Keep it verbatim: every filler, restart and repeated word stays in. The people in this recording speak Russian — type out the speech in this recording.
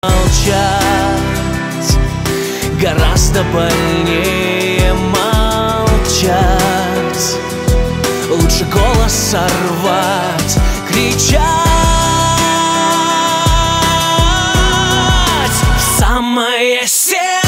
молчать гораздо больнее молчать. Лучше голос сорвать, кричать в самое сердце.